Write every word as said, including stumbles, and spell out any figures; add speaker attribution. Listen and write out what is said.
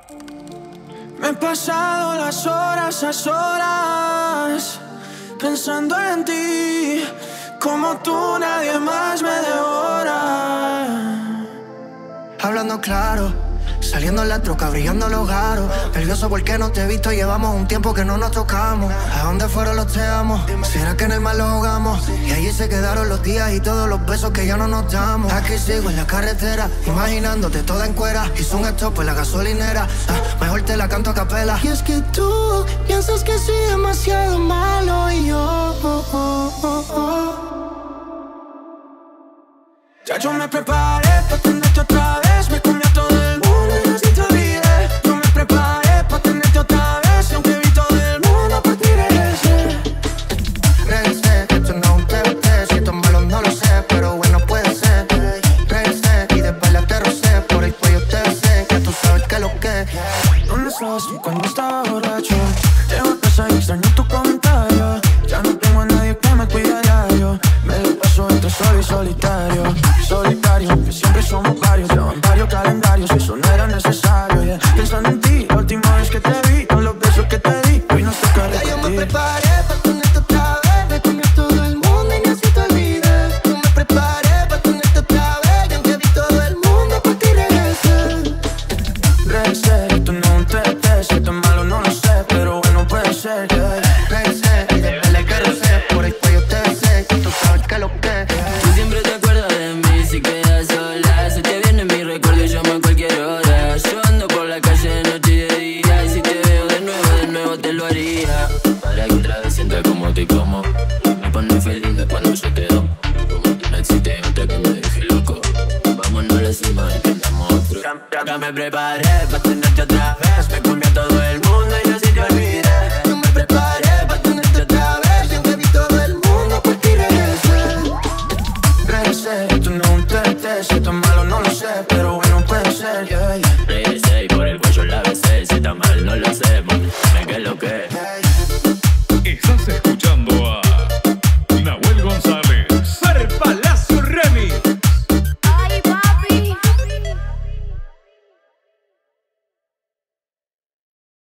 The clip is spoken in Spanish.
Speaker 1: Me he pasado las horas, las horas pensando en ti. Como tú nadie más me devora.
Speaker 2: Hablando claro, saliendo en la troca, brillando los garos. Nervioso porque no te he visto, llevamos un tiempo que no nos tocamos. ¿A dónde fueron los te amo? ¿Será que en el mar los ahogamos? Y allí se quedaron los días y todos los besos que ya no nos damos. Aquí sigo en la carretera, imaginándote toda en cuera. Hice un stop en la gasolinera, ah, mejor te la canto a capela.
Speaker 3: Y es que tú piensas que soy demasiado malo y yo oh, oh, oh, oh.
Speaker 1: Ya yo me preparé pa' tenerte otra vez. Me comí a todo el mundo y así te olvidé. Yo me preparé pa' tenerte otra vez. Y aunque vi todo el mundo, por ti regresé.
Speaker 2: Regresé, que esto no es un T V T. Si esto es malo no lo sé, pero bueno puede ser. Regresé y de espalda te rocé. Por el cuello te besé, que tú sabes que lo que.
Speaker 1: ¿Dónde estabas tú cuando estaba borracho? Llego a casa y extraño tu comentario. Ya no tengo a nadie que me cuide a diario. Me lo paso entre solo y solitario. Solitario, que siempre somos varios. Llevan varios calendarios y eso no era necesario, yeah. Pensando en ti, la última vez que te vi, con los besos que te di, hoy nos toca repetir.
Speaker 3: Ya yo me preparé pa' tenerte otra vez. Me comí a todo el mundo y así te olvidé. Yo me preparé pa' tenerte otra vez. Y aunque vi todo el mundo, por ti regresé.
Speaker 1: Regresé, esto no es un T V T. Si esto es malo no lo sé, pero bueno puede ser, yeah.
Speaker 2: Regresé y de espalda te rocé. Por el cuello te besé, que tú sabes que lo que.
Speaker 4: Tú siempre te acuerdas de mí si quedas sola. Se te viene mi recuerdo y llamo a cualquier hora. Yo ando por la calle de noche y de día. Y si te veo de nuevo, de nuevo te lo haría. Para que otra vez sienta como te como. Me pone feliz cuando yo te doy. Como que no existe otra que me deje loco. Vámonos a la cima y tengamos otro. Ya, ya me preparé pa' tenerte otra vez. Me comí a todo el mundo y así te olvidé.
Speaker 3: Yo me preparé pa' tenerte otra vez. Y aunque vi todo el mundo, por ti regresé.
Speaker 1: Regresé, esto no es un T V T. Si esto es malo no lo sé, pero bueno puede ser, yeah.
Speaker 4: Regresé y por el cuello la besé. Si está mal no lo sé, porque me que lo que